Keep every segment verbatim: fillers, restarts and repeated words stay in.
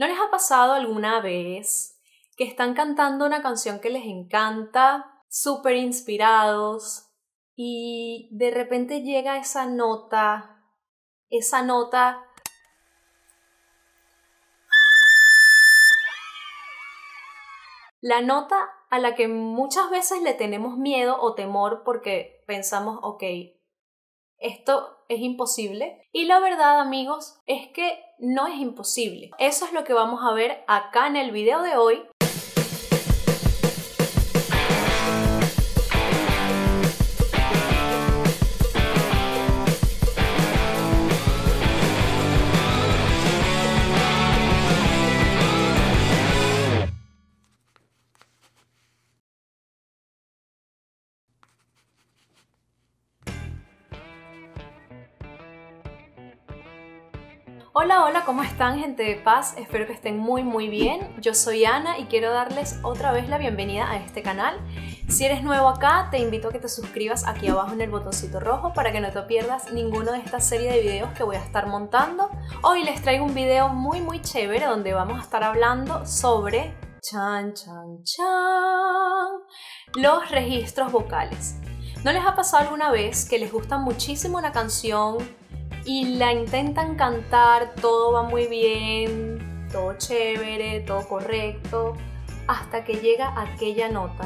¿No les ha pasado alguna vez que están cantando una canción que les encanta, súper inspirados, y de repente llega esa nota, esa nota la nota a la que muchas veces le tenemos miedo o temor porque pensamos, ok, esto es imposible? Y la verdad, amigos, es que no es imposible. Eso es lo que vamos a ver acá en el video de hoy. Hola, hola, ¿cómo están, gente de paz? Espero que estén muy muy bien. Yo soy Ana y quiero darles otra vez la bienvenida a este canal. Si eres nuevo acá, te invito a que te suscribas aquí abajo en el botoncito rojo para que no te pierdas ninguno de esta serie de videos que voy a estar montando. Hoy les traigo un video muy muy chévere donde vamos a estar hablando sobre chan chan chan los registros vocales. ¿No les ha pasado alguna vez que les gusta muchísimo una canción y la intentan cantar, todo va muy bien, todo chévere, todo correcto, hasta que llega aquella nota,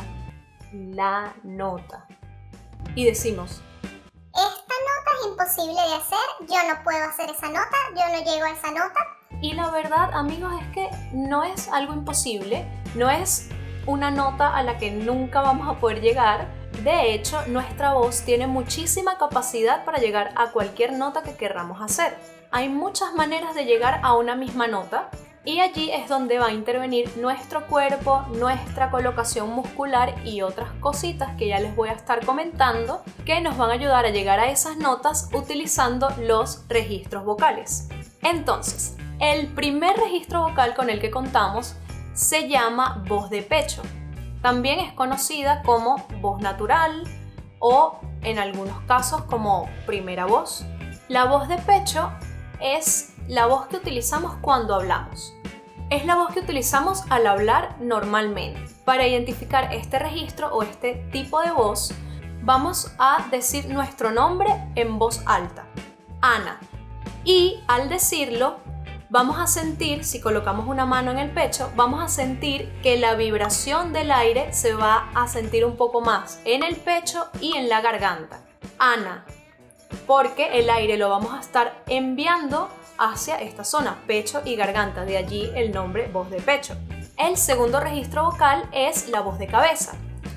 la nota, y decimos: esta nota es imposible de hacer, yo no puedo hacer esa nota, yo no llego a esa nota? Y la verdad, amigos, es que no es algo imposible, no es una nota a la que nunca vamos a poder llegar. De hecho, nuestra voz tiene muchísima capacidad para llegar a cualquier nota que querramos hacer. Hay muchas maneras de llegar a una misma nota y allí es donde va a intervenir nuestro cuerpo, nuestra colocación muscular y otras cositas que ya les voy a estar comentando que nos van a ayudar a llegar a esas notas utilizando los registros vocales. Entonces, el primer registro vocal con el que contamos se llama voz de pecho. También es conocida como voz natural o en algunos casos como primera voz. La voz de pecho es la voz que utilizamos cuando hablamos. Es la voz que utilizamos al hablar normalmente. Para identificar este registro o este tipo de voz, vamos a decir nuestro nombre en voz alta, Ana. Y al decirlo, vamos a sentir, si colocamos una mano en el pecho, vamos a sentir que la vibración del aire se va a sentir un poco más en el pecho y en la garganta. Ana, porque el aire lo vamos a estar enviando hacia esta zona, pecho y garganta, de allí el nombre voz de pecho. El segundo registro vocal es la voz de cabeza.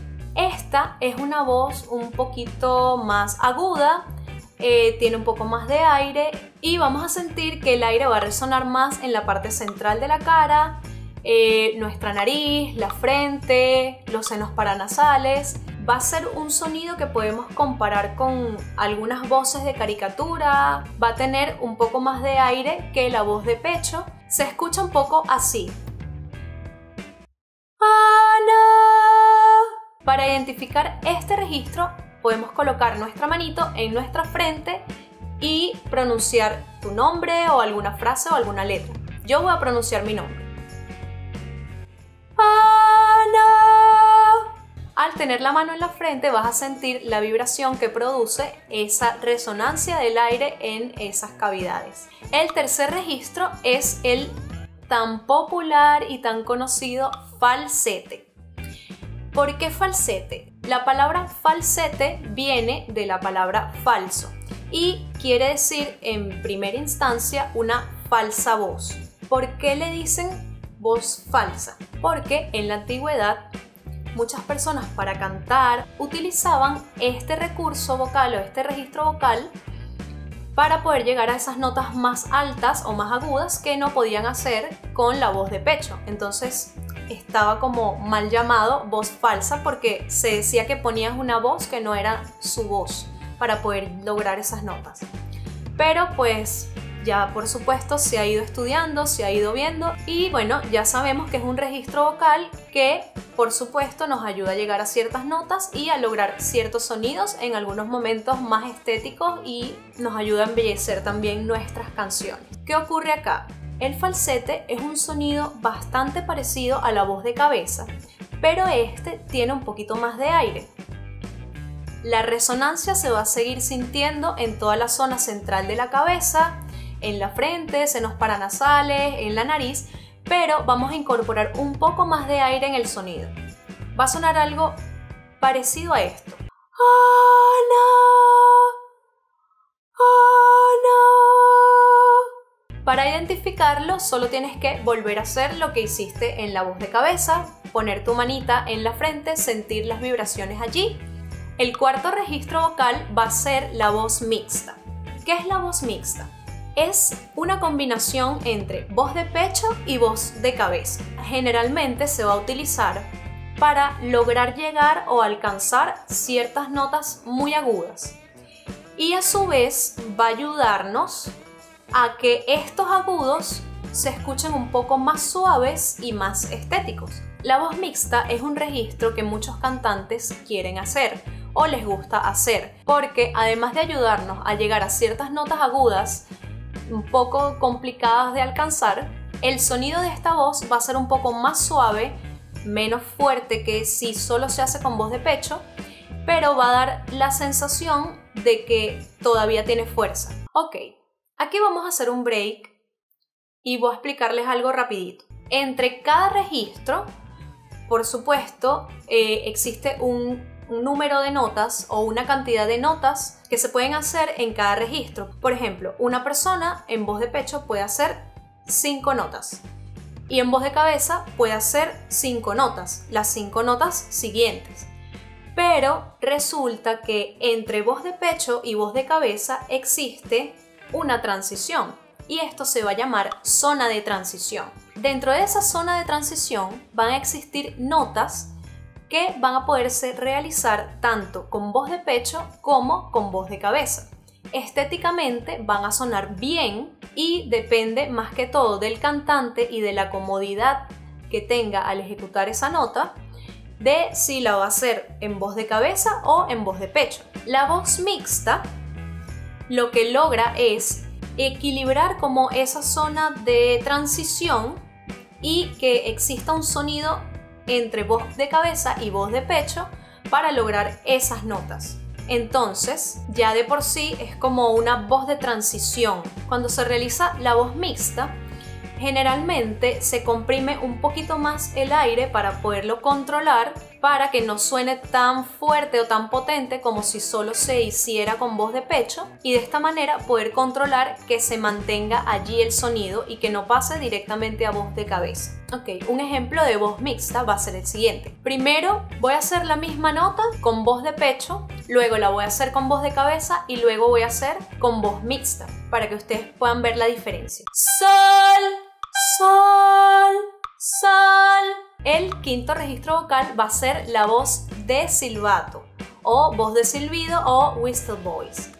Esta es una voz un poquito más aguda, Eh, tiene un poco más de aire y vamos a sentir que el aire va a resonar más en la parte central de la cara, eh, nuestra nariz, la frente, los senos paranasales. Va a ser un sonido que podemos comparar con algunas voces de caricatura, va a tener un poco más de aire que la voz de pecho, se escucha un poco así. ¡Ana! Para identificar este registro podemos colocar nuestra manito en nuestra frente y pronunciar tu nombre o alguna frase o alguna letra. Yo voy a pronunciar mi nombre. Ana. Al tener la mano en la frente vas a sentir la vibración que produce esa resonancia del aire en esas cavidades. El tercer registro es el tan popular y tan conocido falsete. ¿Por qué falsete? La palabra falsete viene de la palabra falso y quiere decir en primera instancia una falsa voz. ¿Por qué le dicen voz falsa? Porque en la antigüedad muchas personas para cantar utilizaban este recurso vocal o este registro vocal para poder llegar a esas notas más altas o más agudas que no podían hacer con la voz de pecho. Entonces estaba como mal llamado voz falsa porque se decía que ponías una voz que no era su voz para poder lograr esas notas. Pero pues ya por supuesto se ha ido estudiando, se ha ido viendo y bueno, ya sabemos que es un registro vocal que por supuesto nos ayuda a llegar a ciertas notas y a lograr ciertos sonidos en algunos momentos más estéticos y nos ayuda a embellecer también nuestras canciones. ¿Qué ocurre acá? El falsete es un sonido bastante parecido a la voz de cabeza, pero este tiene un poquito más de aire. La resonancia se va a seguir sintiendo en toda la zona central de la cabeza, en la frente, senos paranasales, en la nariz, pero vamos a incorporar un poco más de aire en el sonido. Va a sonar algo parecido a esto. ¡Oh, no! ¡Oh, no! Para identificarlo solo tienes que volver a hacer lo que hiciste en la voz de cabeza, poner tu manita en la frente, sentir las vibraciones allí. El cuarto registro vocal va a ser la voz mixta. ¿Qué es la voz mixta? Es una combinación entre voz de pecho y voz de cabeza. Generalmente se va a utilizar para lograr llegar o alcanzar ciertas notas muy agudas. Y a su vez va a ayudarnos a que estos agudos se escuchen un poco más suaves y más estéticos. La voz mixta es un registro que muchos cantantes quieren hacer o les gusta hacer, porque además de ayudarnos a llegar a ciertas notas agudas un poco complicadas de alcanzar, el sonido de esta voz va a ser un poco más suave, menos fuerte que si solo se hace con voz de pecho, pero va a dar la sensación de que todavía tiene fuerza. Ok, aquí vamos a hacer un break y voy a explicarles algo rapidito. Entre cada registro, por supuesto, eh, existe un un número de notas o una cantidad de notas que se pueden hacer en cada registro. Por ejemplo, una persona en voz de pecho puede hacer cinco notas y en voz de cabeza puede hacer cinco notas, las cinco notas siguientes. Pero resulta que entre voz de pecho y voz de cabeza existe una transición y esto se va a llamar zona de transición. Dentro de esa zona de transición van a existir notas que van a poderse realizar tanto con voz de pecho como con voz de cabeza. Estéticamente van a sonar bien y depende más que todo del cantante y de la comodidad que tenga al ejecutar esa nota, de si la va a hacer en voz de cabeza o en voz de pecho. La voz mixta lo que logra es equilibrar como esa zona de transición y que exista un sonido entre voz de cabeza y voz de pecho para lograr esas notas. Entonces, ya de por sí es como una voz de transición. Cuando se realiza la voz mixta, generalmente se comprime un poquito más el aire para poderlo controlar, para que no suene tan fuerte o tan potente como si solo se hiciera con voz de pecho, y de esta manera poder controlar que se mantenga allí el sonido y que no pase directamente a voz de cabeza. Ok, un ejemplo de voz mixta va a ser el siguiente. Primero voy a hacer la misma nota con voz de pecho, luego la voy a hacer con voz de cabeza y luego voy a hacer con voz mixta, para que ustedes puedan ver la diferencia. Sol, sol, sol. El quinto registro vocal va a ser la voz de silbato o voz de silbido o whistle voice.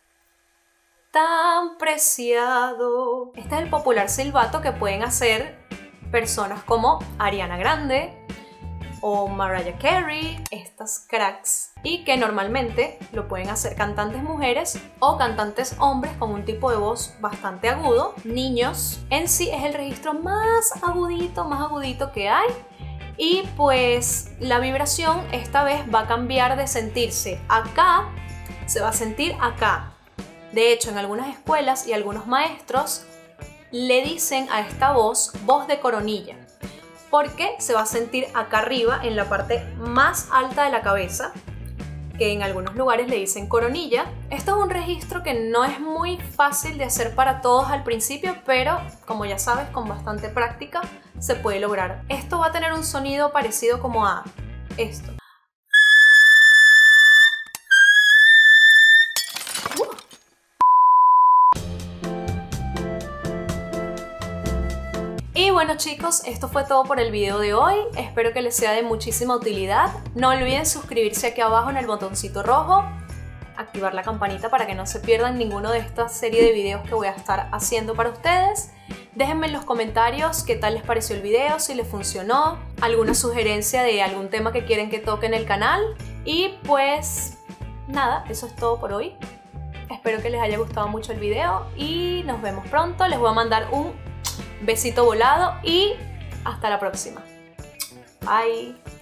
Tan preciado. Este es el popular silbato que pueden hacer personas como Ariana Grande o Mariah Carey, estas cracks, y que normalmente lo pueden hacer cantantes mujeres o cantantes hombres con un tipo de voz bastante agudo. Niños en sí es el registro más agudito, más agudito que hay. Y pues la vibración esta vez va a cambiar de sentirse acá, se va a sentir acá. De hecho, en algunas escuelas y algunos maestros le dicen a esta voz voz de coronilla, porque se va a sentir acá arriba en la parte más alta de la cabeza, que en algunos lugares le dicen coronilla. Esto es un registro que no es muy fácil de hacer para todos al principio, pero como ya sabes, con bastante práctica se puede lograr. Esto va a tener un sonido parecido como a esto. Y bueno chicos, esto fue todo por el video de hoy, espero que les sea de muchísima utilidad. No olviden suscribirse aquí abajo en el botoncito rojo, activar la campanita para que no se pierdan ninguno de esta serie de videos que voy a estar haciendo para ustedes. Déjenme en los comentarios qué tal les pareció el video, si les funcionó, alguna sugerencia de algún tema que quieren que toque en el canal. Y pues nada, eso es todo por hoy. Espero que les haya gustado mucho el video y nos vemos pronto. Les voy a mandar un besito volado y hasta la próxima. Bye.